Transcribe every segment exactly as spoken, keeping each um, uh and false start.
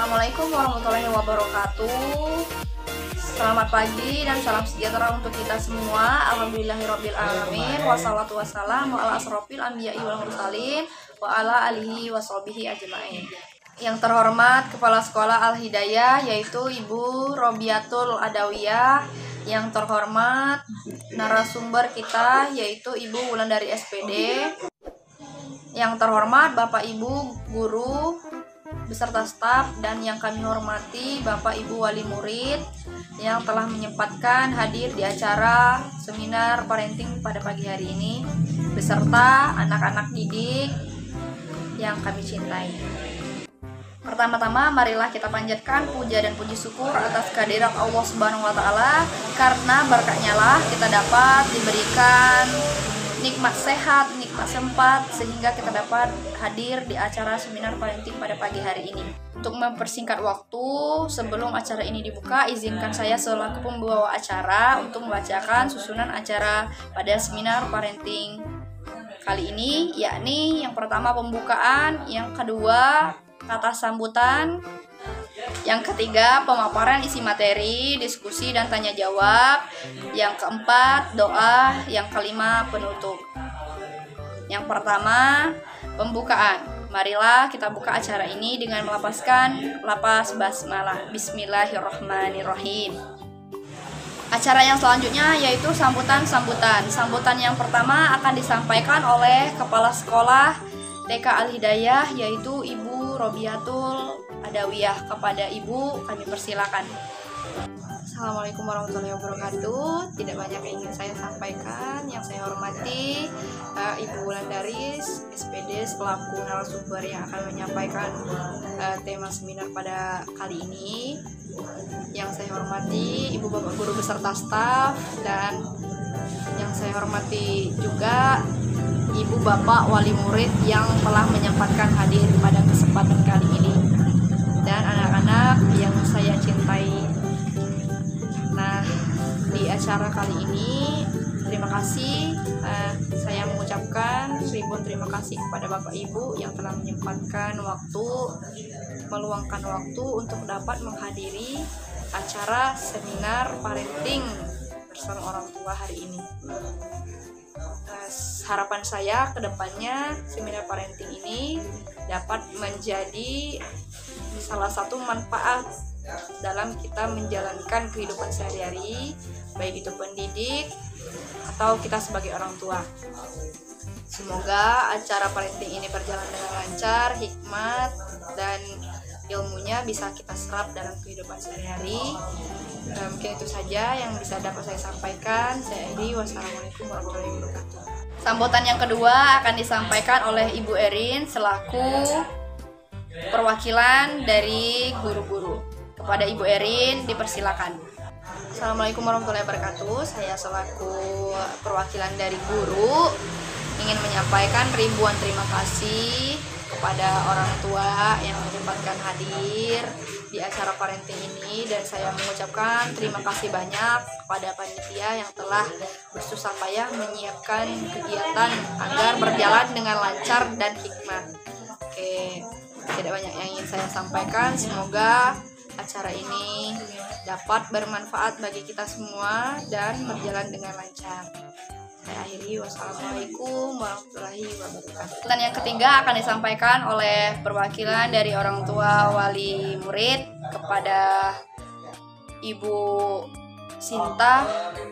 Assalamualaikum warahmatullahi wabarakatuh. Selamat pagi dan salam sejahtera untuk kita semua. Alhamdulillahirabbil alamin. Wassalatu wassalamu ala asrofil anbiya'i wal mursalin wa ala alihi washabihi ajmain. Yang terhormat Kepala Sekolah Al-Hidayah yaitu Ibu Robiatul Adawiyah. Yang terhormat narasumber kita yaitu Ibu Wulandari S P D. Yang terhormat Bapak Ibu guru beserta staf, dan yang kami hormati Bapak Ibu wali murid yang telah menyempatkan hadir di acara seminar parenting pada pagi hari ini beserta anak-anak didik yang kami cintai. Pertama-tama marilah kita panjatkan puja dan puji syukur atas kehadiran Allah Subhanahu wa taala, karena berkatnya lah kita dapat diberikan nikmat sehat, nikmat sempat, sehingga kita dapat hadir di acara seminar parenting pada pagi hari ini. Untuk mempersingkat waktu, sebelum acara ini dibuka, izinkan saya selaku pembawa acara untuk membacakan susunan acara pada seminar parenting kali ini, yakni yang pertama pembukaan, yang kedua kata sambutan, yang ketiga pemaparan isi materi, diskusi dan tanya jawab, yang keempat doa, yang kelima penutup. Yang pertama pembukaan. Marilah kita buka acara ini dengan melapaskan lapas basmalah. Bismillahirrahmanirrahim. Acara yang selanjutnya yaitu sambutan-sambutan. Sambutan yang pertama akan disampaikan oleh Kepala Sekolah T K Al-Hidayah yaitu Ibu Robiatul Adawiyah. Kepada Ibu kami persilakan. Assalamualaikum warahmatullahi wabarakatuh. Tidak banyak yang ingin saya sampaikan. Yang saya hormati uh, Ibu Wulandari S P D selaku narasumber yang akan menyampaikan uh, tema seminar pada kali ini. Yang saya hormati Ibu Bapak guru beserta staf, dan yang saya hormati juga Ibu Bapak wali murid yang telah menyempatkan hadir pada kesempatan kali ini, dan anak-anak yang saya cintai. Nah, di acara kali ini terima kasih, uh, saya mengucapkan ribuan terima kasih kepada Bapak Ibu yang telah menyempatkan waktu, meluangkan waktu untuk dapat menghadiri acara seminar parenting bersama orang tua hari ini. Uh, harapan saya ke depannya seminar parenting ini dapat menjadi salah satu manfaat dalam kita menjalankan kehidupan sehari-hari, baik itu pendidik atau kita sebagai orang tua. Semoga acara parenting ini berjalan dengan lancar, hikmat, dan ilmunya bisa kita serap dalam kehidupan sehari-hari. E, mungkin itu saja yang bisa dapat saya sampaikan. Saya Eri, wassalamualaikum warahmatullahi wabarakatuh. Sambutan yang kedua akan disampaikan oleh Ibu Erin selaku perwakilan dari guru-guru. Kepada Ibu Erin dipersilakan. Assalamualaikum warahmatullahi wabarakatuh. Saya selaku perwakilan dari guru ingin menyampaikan ribuan terima kasih kepada orang tua yang menyempatkan hadir di acara parenting ini, dan saya mengucapkan terima kasih banyak kepada panitia yang telah bersusah payah menyiapkan kegiatan agar berjalan dengan lancar dan hikmat. Oke, tidak banyak yang ingin saya sampaikan. Semoga acara ini dapat bermanfaat bagi kita semua dan berjalan dengan lancar. Saya akhiri, wassalamualaikum warahmatullahi wabarakatuh. Dan yang ketiga akan disampaikan oleh perwakilan dari orang tua wali murid kepada Ibu Sinta.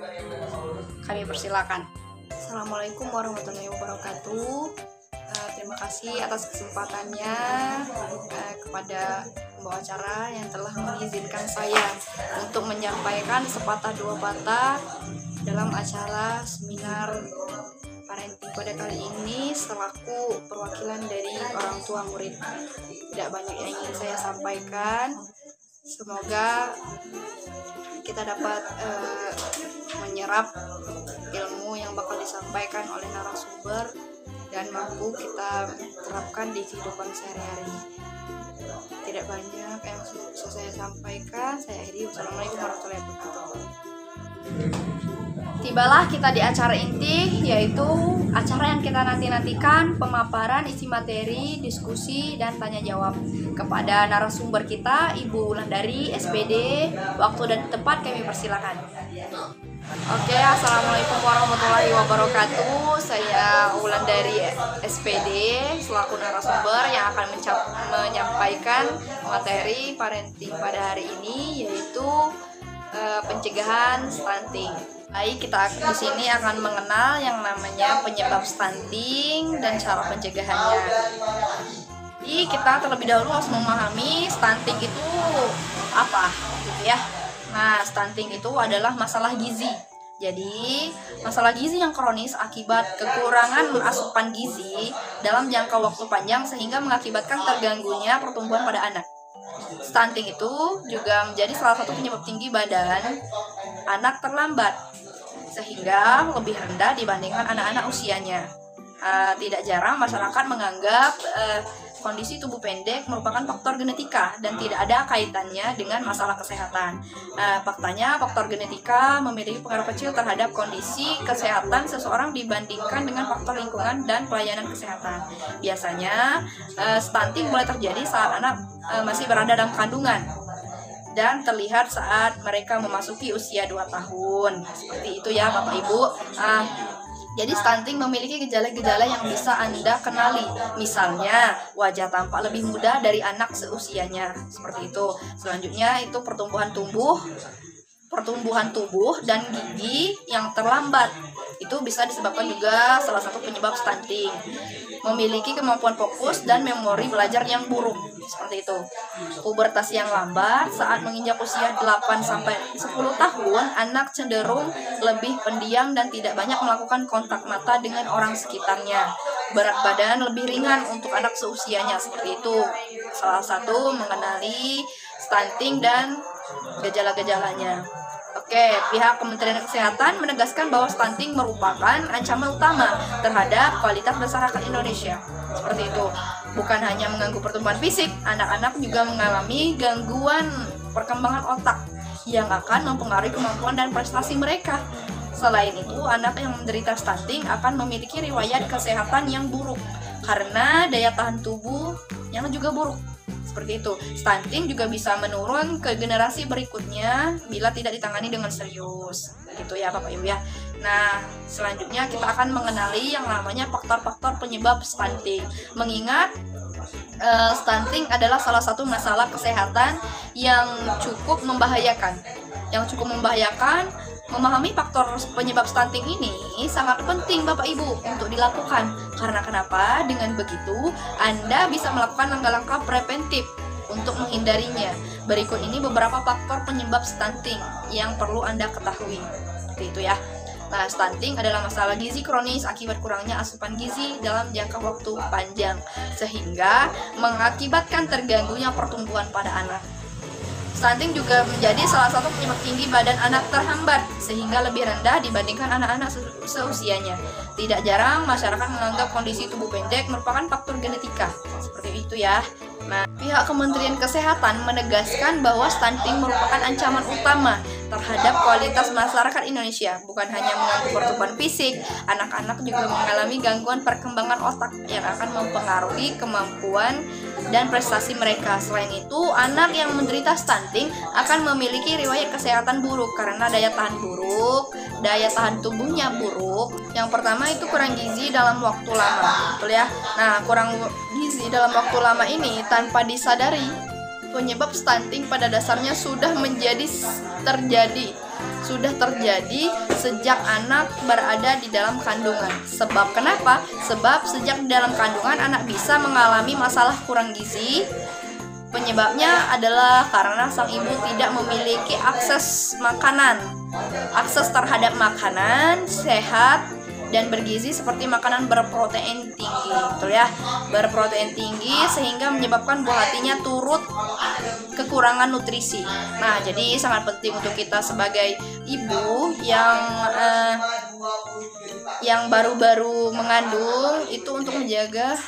Kami persilakan. Assalamualaikum warahmatullahi wabarakatuh. Uh, terima kasih atas kesempatannya uh, kepada pembawa acara yang telah mengizinkan saya untuk menyampaikan sepatah dua patah dalam acara seminar parenting pada kali ini selaku perwakilan dari orang tua murid. Tidak banyak yang ingin saya sampaikan. Semoga kita dapat uh, menyerap ilmu yang bakal disampaikan oleh narasumber dan mampu kita terapkan di kehidupan sehari-hari. Tidak banyak yang bisa saya sampaikan. Saya akhiri. Wassalamualaikum warahmatullahi wabarakatuh. Tibalah kita di acara inti, yaitu acara yang kita nanti-nantikan, pemaparan isi materi, diskusi, dan tanya jawab. Kepada narasumber kita, Ibu Wulandari, S P D, waktu dan tempat kami persilakan. Oke, assalamualaikum warahmatullahi wabarakatuh. Saya Wulandari, S P D, selaku narasumber yang akan menyampaikan materi parenting pada hari ini, yaitu uh, pencegahan stunting. Baik, kita di sini akan mengenal yang namanya penyebab stunting dan cara pencegahannya. Jadi kita terlebih dahulu harus memahami stunting itu apa, gitu ya. Nah, stunting itu adalah masalah gizi. Jadi, masalah gizi yang kronis akibat kekurangan asupan gizi dalam jangka waktu panjang sehingga mengakibatkan terganggunya pertumbuhan pada anak. Stunting itu juga menjadi salah satu penyebab tinggi badan anak terlambat, sehingga lebih rendah dibandingkan anak-anak usianya. Uh, tidak jarang masyarakat menganggap uh, kondisi tubuh pendek merupakan faktor genetika dan tidak ada kaitannya dengan masalah kesehatan. Uh, faktanya, faktor genetika memiliki pengaruh kecil terhadap kondisi kesehatan seseorang dibandingkan dengan faktor lingkungan dan pelayanan kesehatan. Biasanya, uh, stunting mulai terjadi saat anak uh, masih berada dalam kandungan dan terlihat saat mereka memasuki usia dua tahun. Seperti itu ya Bapak Ibu. Uh, jadi stunting memiliki gejala-gejala yang bisa Anda kenali. Misalnya, wajah tampak lebih muda dari anak seusianya. Seperti itu. Selanjutnya itu pertumbuhan tubuh, pertumbuhan tubuh dan gigi yang terlambat. Itu bisa disebabkan juga salah satu penyebab stunting. Memiliki kemampuan fokus dan memori belajar yang buruk. Seperti itu. Pubertas yang lambat saat menginjak usia delapan sampai sepuluh tahun, anak cenderung lebih pendiam dan tidak banyak melakukan kontak mata dengan orang sekitarnya. Berat badan lebih ringan untuk anak seusianya. Seperti itu. Salah satu mengenali stunting dan gejala-gejalanya. Oke, pihak Kementerian Kesehatan menegaskan bahwa stunting merupakan ancaman utama terhadap kualitas masyarakat Indonesia. Seperti itu. Bukan hanya mengganggu pertumbuhan fisik, anak-anak juga mengalami gangguan perkembangan otak yang akan mempengaruhi kemampuan dan prestasi mereka. Selain itu, anak yang menderita stunting akan memiliki riwayat kesehatan yang buruk karena daya tahan tubuh yang juga buruk. Seperti itu. Stunting juga bisa menurun ke generasi berikutnya bila tidak ditangani dengan serius. Gitu ya Bapak Ibu ya. Nah, selanjutnya kita akan mengenali yang namanya faktor-faktor penyebab stunting. Mengingat uh, stunting adalah salah satu masalah kesehatan yang cukup membahayakan. Yang cukup membahayakan. Memahami faktor penyebab stunting ini sangat penting Bapak Ibu untuk dilakukan. Karena kenapa? Dengan begitu, Anda bisa melakukan langkah-langkah preventif untuk menghindarinya. Berikut ini beberapa faktor penyebab stunting yang perlu Anda ketahui. Seperti itu ya. Nah, stunting adalah masalah gizi kronis akibat kurangnya asupan gizi dalam jangka waktu panjang, sehingga mengakibatkan terganggunya pertumbuhan pada anak. Stunting juga menjadi salah satu penyebab tinggi badan anak terhambat sehingga lebih rendah dibandingkan anak-anak seusianya. Tidak jarang masyarakat menganggap kondisi tubuh pendek merupakan faktor genetika. Seperti itu ya. Nah, pihak Kementerian Kesehatan menegaskan bahwa stunting merupakan ancaman utama terhadap kualitas masyarakat Indonesia. Bukan hanya mengganggu pertumbuhan fisik, anak-anak juga mengalami gangguan perkembangan otak yang akan mempengaruhi kemampuan dan prestasi mereka. Selain itu, anak yang menderita stunting akan memiliki riwayat kesehatan buruk karena daya tahan buruk, daya tahan tubuhnya buruk. Yang pertama itu kurang gizi dalam waktu lama, betul ya. Nah, kurang gizi dalam waktu lama ini tanpa disadari, penyebab stunting pada dasarnya sudah menjadi terjadi sudah terjadi sejak anak berada di dalam kandungan. Sebab kenapa? Sebab sejak di dalam kandungan anak bisa mengalami masalah kurang gizi. Penyebabnya adalah karena sang ibu tidak memiliki akses makanan, akses terhadap makanan sehat dan bergizi seperti makanan berprotein tinggi, betul ya, berprotein tinggi sehingga menyebabkan buah hatinya turut kekurangan nutrisi. Nah, jadi sangat penting untuk kita sebagai ibu yang uh, yang baru-baru mengandung itu untuk menjaga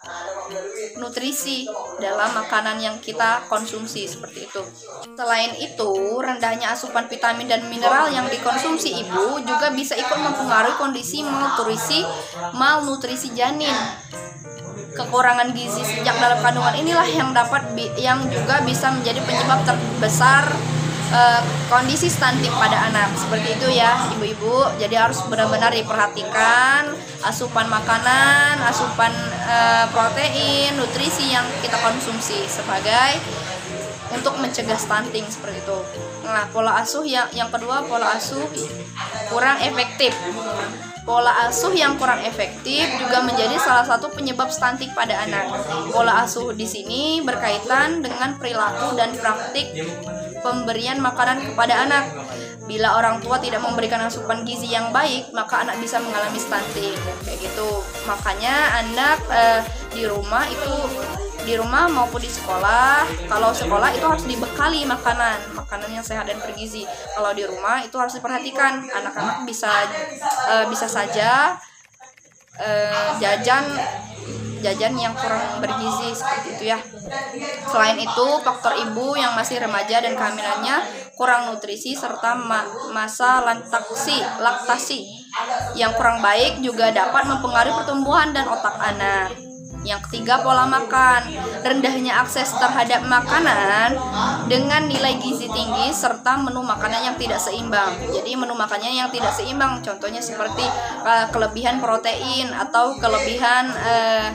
nutrisi dalam makanan yang kita konsumsi, seperti itu. Selain itu, rendahnya asupan vitamin dan mineral yang dikonsumsi ibu juga bisa ikut mempengaruhi kondisi malnutrisi malnutrisi janin. Kekurangan gizi sejak dalam kandungan inilah yang dapat yang juga bisa menjadi penyebab terbesar uh, kondisi stunting pada anak. Seperti itu ya ibu-ibu. Jadi harus benar-benar diperhatikan asupan makanan, asupan uh, protein, nutrisi yang kita konsumsi sebagai untuk mencegah stunting, seperti itu. Nah, pola asuh yang yang kedua, pola asuh kurang efektif. Pola asuh yang kurang efektif juga menjadi salah satu penyebab stunting pada anak. Pola asuh di sini berkaitan dengan perilaku dan praktik pemberian makanan kepada anak. Bila orang tua tidak memberikan asupan gizi yang baik, maka anak bisa mengalami stunting, kayak gitu. Makanya anak eh, di rumah itu di rumah maupun di sekolah, kalau sekolah itu harus dibekali makanan, makanan yang sehat dan bergizi. Kalau di rumah itu harus diperhatikan, anak-anak bisa uh, bisa saja uh, jajan jajan yang kurang bergizi, seperti itu ya. Selain itu, faktor ibu yang masih remaja dan kehamilannya kurang nutrisi serta ma masa laktasi laktasi yang kurang baik juga dapat mempengaruhi pertumbuhan dan otak anak. Yang ketiga, pola makan. Rendahnya akses terhadap makanan dengan nilai gizi tinggi serta menu makanan yang tidak seimbang. Jadi menu makannya yang tidak seimbang, contohnya seperti uh, kelebihan protein atau kelebihan uh,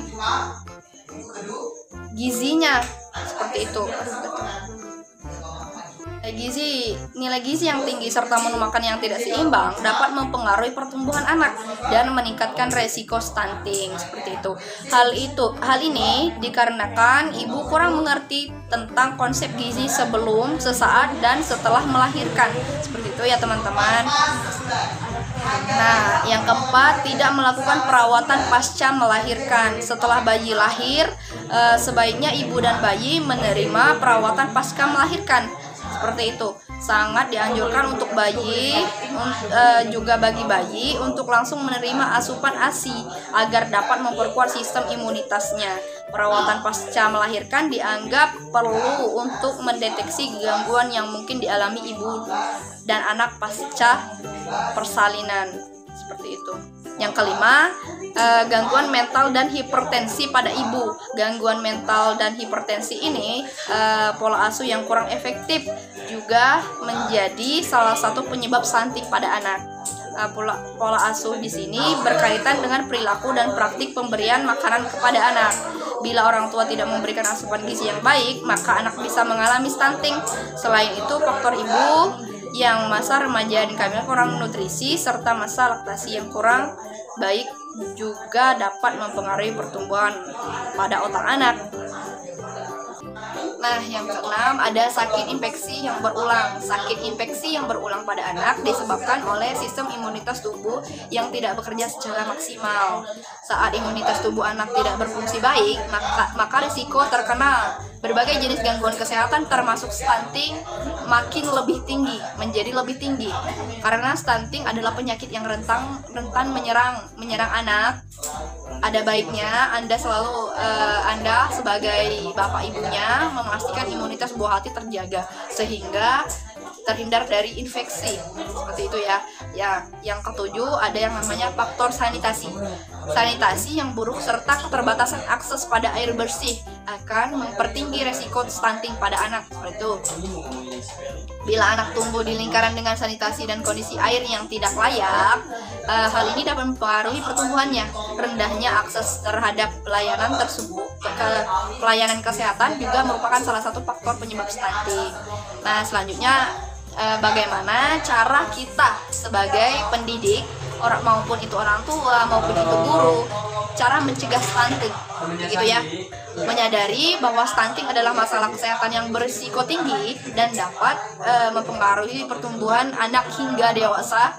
gizinya, seperti itu. Gizi, nilai gizi yang tinggi serta menu makan yang tidak seimbang dapat mempengaruhi pertumbuhan anak dan meningkatkan resiko stunting, seperti itu. Hal itu, hal ini dikarenakan ibu kurang mengerti tentang konsep gizi sebelum, sesaat, dan setelah melahirkan, seperti itu ya teman-teman. Nah, yang keempat, tidak melakukan perawatan pasca melahirkan. Setelah bayi lahir, eh, sebaiknya ibu dan bayi menerima perawatan pasca melahirkan. Seperti itu, sangat dianjurkan untuk bayi, uh, juga bagi bayi untuk langsung menerima asupan ASI agar dapat memperkuat sistem imunitasnya. Perawatan pasca melahirkan dianggap perlu untuk mendeteksi gangguan yang mungkin dialami ibu dan anak pasca persalinan, seperti itu. Yang kelima, eh, gangguan mental dan hipertensi pada ibu. Gangguan mental dan hipertensi ini, eh, pola asuh yang kurang efektif juga menjadi salah satu penyebab stunting pada anak. Eh, pola, pola asuh di sini berkaitan dengan perilaku dan praktik pemberian makanan kepada anak. Bila orang tua tidak memberikan asupan gizi yang baik, maka anak bisa mengalami stunting. Selain itu, faktor ibu yang masa remaja dan kehamilan kurang nutrisi serta masa laktasi yang kurang baik juga dapat mempengaruhi pertumbuhan pada otak anak. Nah, yang keenam, ada sakit infeksi yang berulang. Sakit infeksi yang berulang pada anak disebabkan oleh sistem imunitas tubuh yang tidak bekerja secara maksimal. Saat imunitas tubuh anak tidak berfungsi baik, maka, maka risiko terkena berbagai jenis gangguan kesehatan termasuk stunting makin lebih tinggi, menjadi lebih tinggi. Karena stunting adalah penyakit yang rentan rentan menyerang menyerang anak. Ada baiknya Anda selalu uh, Anda sebagai bapak ibunya memastikan imunitas buah hati terjaga sehingga terhindar dari infeksi, seperti itu ya. Ya, yang ketujuh, ada yang namanya faktor sanitasi. Sanitasi yang buruk serta keterbatasan akses pada air bersih akan mempertinggi resiko stunting pada anak, seperti itu. Bila anak tumbuh di lingkaran dengan sanitasi dan kondisi air yang tidak layak, uh, hal ini dapat mempengaruhi pertumbuhannya. Rendahnya akses terhadap pelayanan tersebut, ke pelayanan kesehatan juga merupakan salah satu faktor penyebab stunting. Nah, selanjutnya, uh, bagaimana cara kita sebagai pendidik, orang maupun itu orang tua maupun itu guru, cara mencegah stunting, gitu ya. Menyadari bahwa stunting adalah masalah kesehatan yang berisiko tinggi dan dapat e, mempengaruhi pertumbuhan anak hingga dewasa.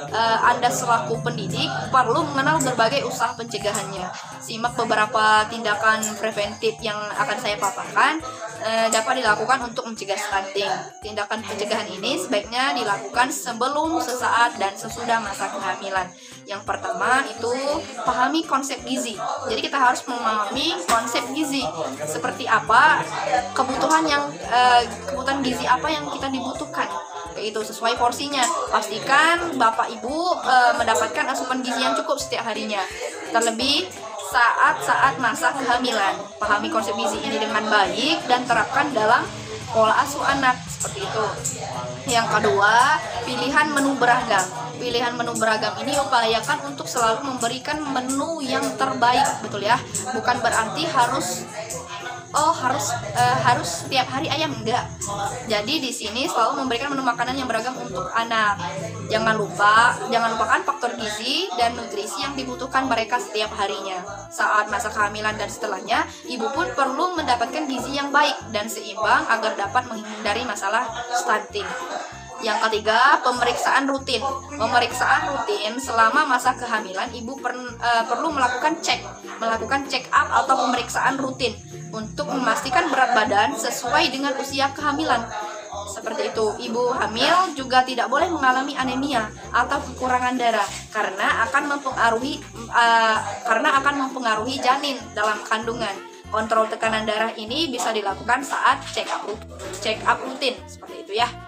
uh, Anda selaku pendidik perlu mengenal berbagai usaha pencegahannya. Simak beberapa tindakan preventif yang akan saya paparkan uh, dapat dilakukan untuk mencegah stunting. Tindakan pencegahan ini sebaiknya dilakukan sebelum, sesaat, dan sesudah masa kehamilan. Yang pertama itu pahami konsep gizi. Jadi kita harus memahami konsep gizi, seperti apa kebutuhan yang uh, kebutuhan gizi apa yang kita dibutuhkan, yaitu sesuai porsinya. Pastikan bapak ibu uh, mendapatkan asupan gizi yang cukup setiap harinya, terlebih saat-saat masa kehamilan. Pahami konsep gizi ini dengan baik dan terapkan dalam pola asuh anak, seperti itu. Yang kedua, pilihan menu beragam. Pilihan menu beragam ini upayakan untuk selalu memberikan menu yang terbaik, betul ya. Bukan berarti harus oh harus uh, harus setiap hari ayam, enggak. Jadi di sini selalu memberikan menu makanan yang beragam untuk anak. Jangan lupa, jangan lupakan faktor gizi dan nutrisi yang dibutuhkan mereka setiap harinya. Saat masa kehamilan dan setelahnya, ibu pun perlu mendapatkan gizi yang baik dan seimbang agar dapat menghindari masalah stunting. Yang ketiga, pemeriksaan rutin. Pemeriksaan rutin selama masa kehamilan, ibu per, uh, perlu melakukan cek, melakukan check up atau pemeriksaan rutin untuk memastikan berat badan sesuai dengan usia kehamilan. Seperti itu, ibu hamil juga tidak boleh mengalami anemia atau kekurangan darah karena akan mempengaruhi uh, karena akan mempengaruhi janin dalam kandungan. Kontrol tekanan darah ini bisa dilakukan saat check up check up rutin, seperti itu ya.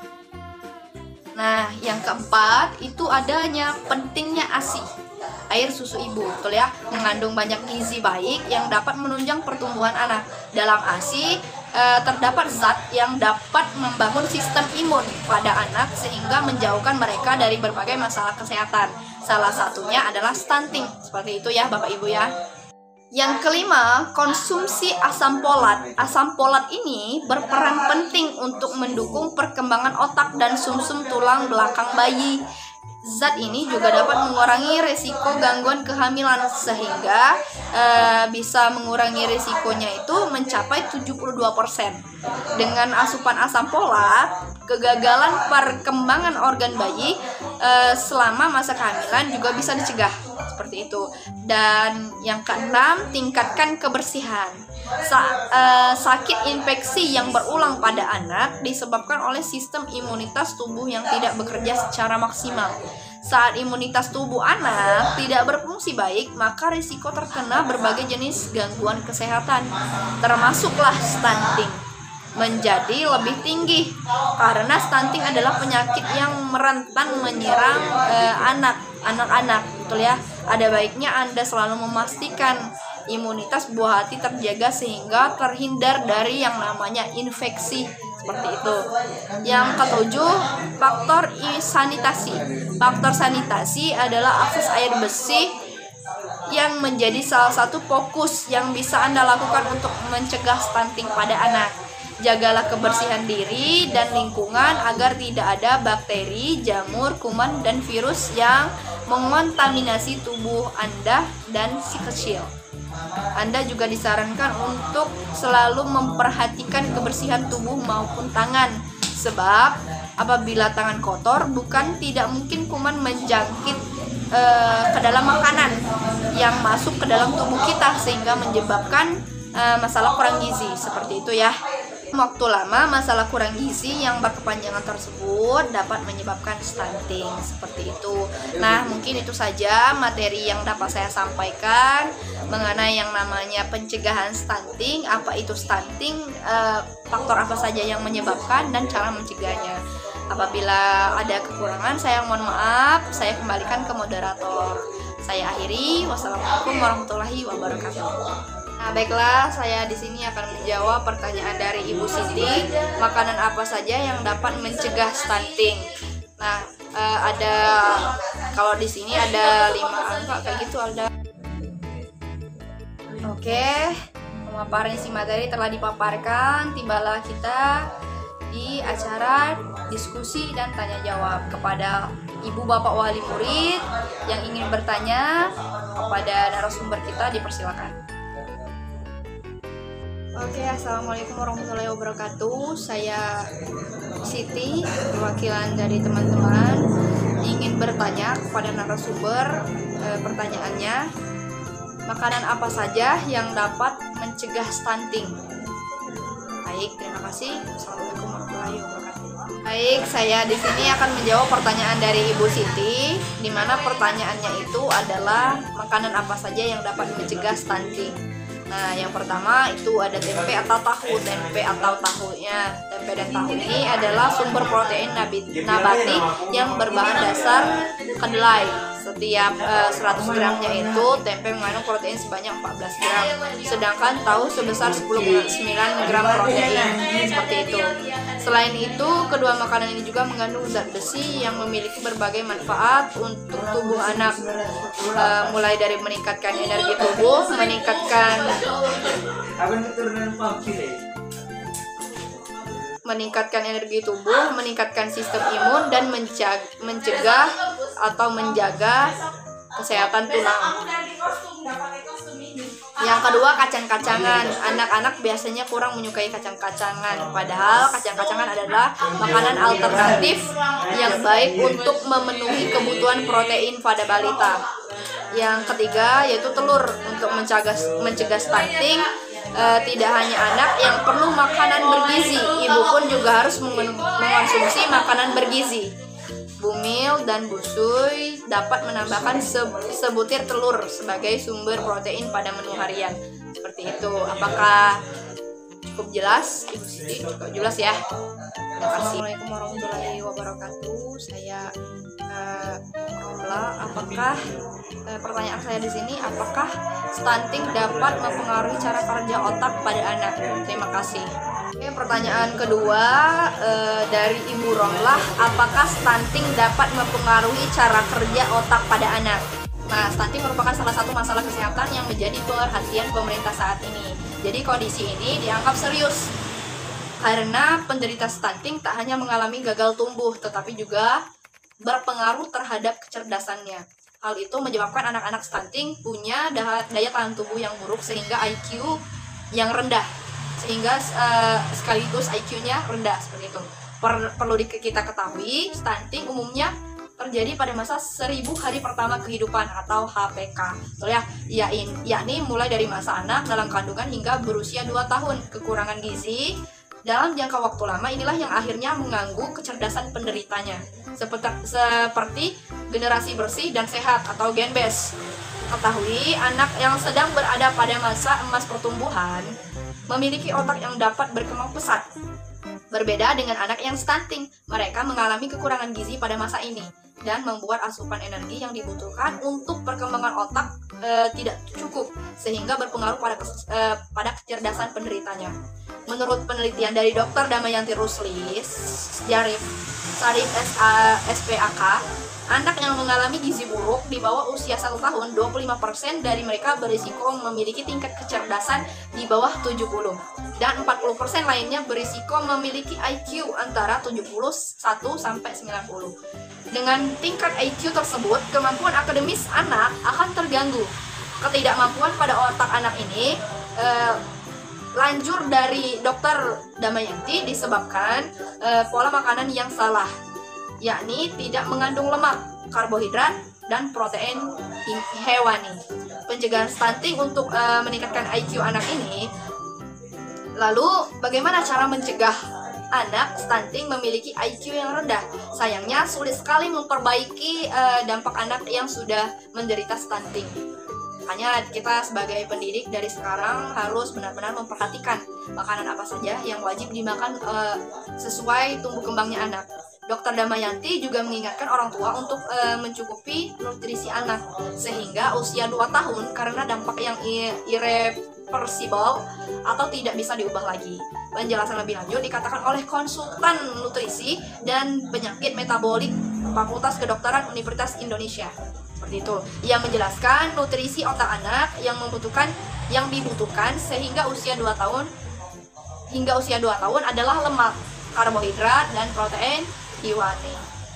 Nah, yang keempat itu adanya pentingnya ASI, air susu ibu, betul ya, mengandung banyak gizi baik yang dapat menunjang pertumbuhan anak. Dalam ASI e, terdapat zat yang dapat membangun sistem imun pada anak sehingga menjauhkan mereka dari berbagai masalah kesehatan. Salah satunya adalah stunting, seperti itu ya Bapak Ibu ya. Yang kelima, konsumsi asam folat. Asam folat ini berperan penting untuk mendukung perkembangan otak dan sumsum tulang belakang bayi. Zat ini juga dapat mengurangi risiko gangguan kehamilan sehingga e, bisa mengurangi risikonya itu mencapai tujuh puluh dua persen. Dengan asupan asam folat, kegagalan perkembangan organ bayi e, selama masa kehamilan juga bisa dicegah, seperti itu. Dan yang keenam, tingkatkan kebersihan. Sa e, sakit infeksi yang berulang pada anak disebabkan oleh sistem imunitas tubuh yang tidak bekerja secara maksimal. Saat imunitas tubuh anak tidak berfungsi baik, maka risiko terkena berbagai jenis gangguan kesehatan, termasuklah stunting, menjadi lebih tinggi karena stunting adalah penyakit yang rentan menyerang eh, anak anak-anak, betul ya. Ada baiknya Anda selalu memastikan imunitas buah hati terjaga sehingga terhindar dari yang namanya infeksi, seperti itu. Yang ketujuh, faktor sanitasi. Faktor sanitasi adalah akses air bersih yang menjadi salah satu fokus yang bisa Anda lakukan untuk mencegah stunting pada anak. Jagalah kebersihan diri dan lingkungan agar tidak ada bakteri, jamur, kuman, dan virus yang mengontaminasi tubuh Anda dan si kecil. Anda juga disarankan untuk selalu memperhatikan kebersihan tubuh maupun tangan, sebab apabila tangan kotor bukan tidak mungkin kuman menjangkit e, ke dalam makanan yang masuk ke dalam tubuh kita sehingga menyebabkan e, masalah kurang gizi, seperti itu ya. Waktu lama masalah kurang gizi yang berkepanjangan tersebut dapat menyebabkan stunting, seperti itu. Nah, mungkin itu saja materi yang dapat saya sampaikan mengenai yang namanya pencegahan stunting, apa itu stunting, eh, faktor apa saja yang menyebabkan, dan cara mencegahnya. Apabila ada kekurangan, saya mohon maaf, saya kembalikan ke moderator. Saya akhiri. Wassalamualaikum warahmatullahi wabarakatuh. Nah, baiklah, saya di sini akan menjawab pertanyaan dari Ibu Siti. Makanan apa saja yang dapat mencegah stunting? Nah, eh, ada kalau di sini ada lima angka kayak gitu ada. Oke, pemaparan isi materi telah dipaparkan. Tibalah kita di acara diskusi dan tanya jawab. Kepada Ibu Bapak Wali Murid yang ingin bertanya kepada narasumber kita, dipersilakan. Oke, assalamualaikum warahmatullahi wabarakatuh. Saya Siti, perwakilan dari teman-teman, ingin bertanya kepada narasumber. E, pertanyaannya, makanan apa saja yang dapat mencegah stunting? Baik, terima kasih. Assalamualaikum warahmatullahi wabarakatuh. Baik, saya di sini akan menjawab pertanyaan dari Ibu Siti, di mana pertanyaannya itu adalah makanan apa saja yang dapat mencegah stunting. Nah, yang pertama itu ada tempe atau tahu. Tempe atau tahunya, tempe dan tahu ini adalah sumber protein nabati yang berbahan dasar kedelai. Setiap uh, seratus gramnya itu tempe mengandung protein sebanyak empat belas gram, sedangkan tahu sebesar sepuluh koma sembilan gram protein. Seperti itu. Selain itu, kedua makanan ini juga mengandung zat besi yang memiliki berbagai manfaat untuk tubuh anak, uh, mulai dari meningkatkan energi tubuh, meningkatkan meningkatkan energi tubuh, meningkatkan sistem imun, dan mencegah atau menjaga kesehatan tulang. Yang kedua, kacang-kacangan. Anak-anak biasanya kurang menyukai kacang-kacangan, padahal kacang-kacangan adalah makanan alternatif yang baik untuk memenuhi kebutuhan protein pada balita. Yang ketiga yaitu telur. Untuk mencegah mencegah stunting, e, tidak hanya anak yang perlu makanan bergizi, ibu pun juga harus mengonsumsi makanan bergizi. Bumil dan busui dapat menambahkan se sebutir telur sebagai sumber protein pada menu harian. Seperti itu. Apakah cukup jelas, Ibu Siti? Cukup jelas ya. Terima kasih. Assalamualaikum warahmatullahi wabarakatuh. Saya uh, apakah uh, pertanyaan saya di sini, apakah stunting dapat mempengaruhi cara kerja otak pada anak? Terima kasih. Oke, pertanyaan kedua uh, dari Ibu Romlah, apakah stunting dapat mempengaruhi cara kerja otak pada anak? Nah, stunting merupakan salah satu masalah kesehatan yang menjadi perhatian pemerintah saat ini. Jadi kondisi ini dianggap serius karena penderita stunting tak hanya mengalami gagal tumbuh, tetapi juga berpengaruh terhadap kecerdasannya. Hal itu menyebabkan anak-anak stunting punya daya tahan tubuh yang buruk sehingga I Q yang rendah, sehingga uh, sekaligus I Q-nya rendah seperti itu. Per perlu di kita ketahui, stunting umumnya terjadi pada masa seribu hari pertama kehidupan atau H P K. Betul ya? Yain, yakni mulai dari masa anak dalam kandungan hingga berusia dua tahun. Kekurangan gizi dalam jangka waktu lama inilah yang akhirnya mengganggu kecerdasan penderitanya. Seperti, seperti generasi bersih dan sehat atau genbes. Ketahui, anak yang sedang berada pada masa emas pertumbuhan memiliki otak yang dapat berkembang pesat. Berbeda dengan anak yang stunting, mereka mengalami kekurangan gizi pada masa ini dan membuat asupan energi yang dibutuhkan untuk perkembangan otak e, tidak cukup, sehingga berpengaruh pada kes, e, pada kecerdasan penderitanya. Menurut penelitian dari Dokter Damayanti Ruslis, Syarif Syarif S P A K, anak yang mengalami gizi buruk di bawah usia satu tahun, dua puluh lima persen dari mereka berisiko memiliki tingkat kecerdasan di bawah tujuh puluh, dan empat puluh persen lainnya berisiko memiliki I Q antara tujuh puluh satu sampai sembilan puluh. Dengan tingkat I Q tersebut, kemampuan akademis anak akan terganggu. Ketidakmampuan pada otak anak ini eh, lanjur dari Dokter Damayanti disebabkan eh, pola makanan yang salah, yakni tidak mengandung lemak, karbohidrat, dan protein hewani. Pencegahan stunting untuk uh, meningkatkan I Q anak ini. Lalu, bagaimana cara mencegah anak stunting memiliki I Q yang rendah? Sayangnya, sulit sekali memperbaiki uh, dampak anak yang sudah menderita stunting. Makanya kita sebagai pendidik dari sekarang harus benar-benar memperhatikan makanan apa saja yang wajib dimakan uh, sesuai tumbuh kembangnya anak. Dokter Damayanti juga mengingatkan orang tua untuk e, mencukupi nutrisi anak sehingga usia dua tahun karena dampak yang irreversible atau tidak bisa diubah lagi. Penjelasan lebih lanjut dikatakan oleh konsultan nutrisi dan penyakit metabolik Fakultas Kedokteran Universitas Indonesia. Seperti itu. Ia menjelaskan nutrisi otak anak yang membutuhkan yang dibutuhkan sehingga usia dua tahun hingga usia dua tahun adalah lemak, karbohidrat, dan protein hewani.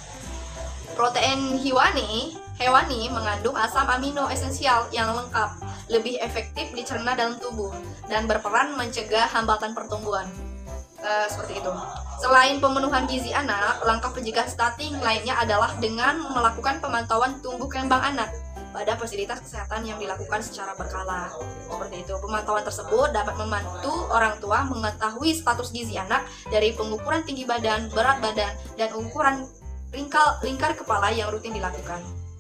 Protein hewani, hewani mengandung asam amino esensial yang lengkap, lebih efektif dicerna dalam tubuh, dan berperan mencegah hambatan pertumbuhan. Uh, seperti itu. Selain pemenuhan gizi anak, langkah pencegahan stunting lainnya adalah dengan melakukan pemantauan tumbuh kembang anak pada fasilitas kesehatan yang dilakukan secara berkala. Seperti itu. Pemantauan tersebut dapat membantu orang tua mengetahui status gizi anak dari pengukuran tinggi badan, berat badan, dan ukuran lingkar, lingkar kepala yang rutin dilakukan.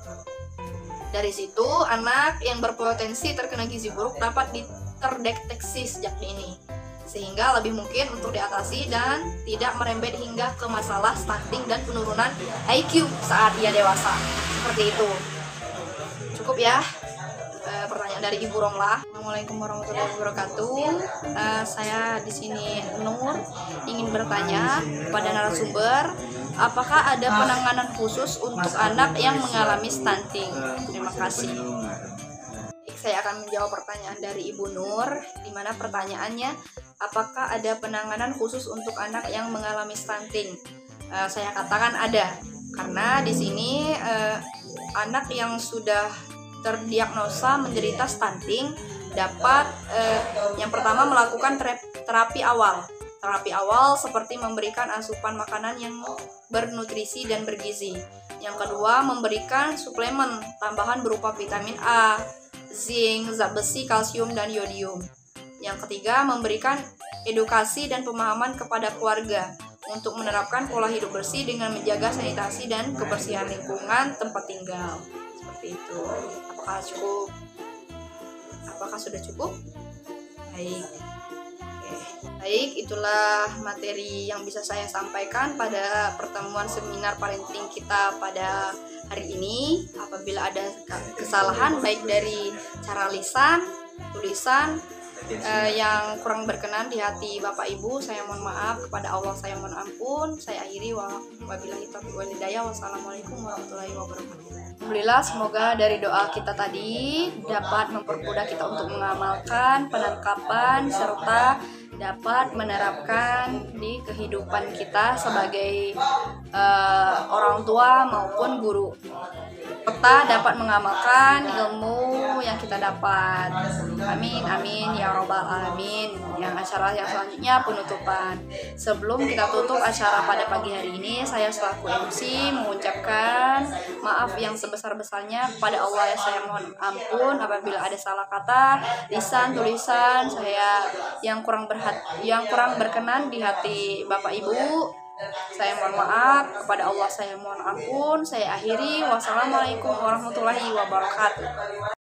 Dari situ, anak yang berpotensi terkena gizi buruk dapat terdeteksi sejak dini, sehingga lebih mungkin untuk diatasi dan tidak merembet hingga ke masalah stunting dan penurunan I Q saat ia dewasa. Seperti itu. Cukup ya e, pertanyaan dari Ibu Romlah. Assalamualaikum warahmatullahi wabarakatuh. E, saya di sini Nur ingin bertanya kepada narasumber, apakah ada penanganan khusus untuk anak yang mengalami stunting? Terima kasih. Saya akan menjawab pertanyaan dari Ibu Nur, di mana pertanyaannya, apakah ada penanganan khusus untuk anak yang mengalami stunting? E, saya katakan ada, karena di sini e, anak yang sudah terdiagnosa menderita stunting dapat eh, yang pertama melakukan terapi awal. Terapi awal seperti memberikan asupan makanan yang bernutrisi dan bergizi. Yang kedua, memberikan suplemen tambahan berupa vitamin A, zinc, zat besi, kalsium, dan yodium. Yang ketiga, memberikan edukasi dan pemahaman kepada keluarga untuk menerapkan pola hidup bersih dengan menjaga sanitasi dan kebersihan lingkungan tempat tinggal. Seperti itu. Apakah cukup? Apakah sudah cukup? Baik. Oke. Baik, itulah materi yang bisa saya sampaikan pada pertemuan seminar parenting kita pada hari ini. Apabila ada kesalahan baik dari cara lisan, tulisan, Uh, yang kurang berkenan di hati Bapak Ibu, saya mohon maaf. Kepada Allah saya mohon ampun. Saya akhiri, wabillahi taufiq wal hidayah. Wassalamualaikum warahmatullahi wabarakatuh. Alhamdulillah, semoga dari doa kita tadi dapat mempermudah kita untuk mengamalkan penangkapan serta dapat menerapkan di kehidupan kita sebagai uh, orang tua maupun guru. Serta dapat mengamalkan ilmu yang kita dapat. Amin, amin, ya robbal alamin. Yang acara yang selanjutnya penutupan. Sebelum kita tutup acara pada pagi hari ini, saya selaku M C mengucapkan maaf yang sebesar-besarnya kepada Allah. Ya, saya mohon ampun apabila ada salah kata, lisan, tulisan saya yang kurang berhat, yang kurang berkenan di hati Bapak Ibu. Saya mohon maaf, kepada Allah saya mohon ampun. Saya akhiri, wassalamualaikum warahmatullahi wabarakatuh.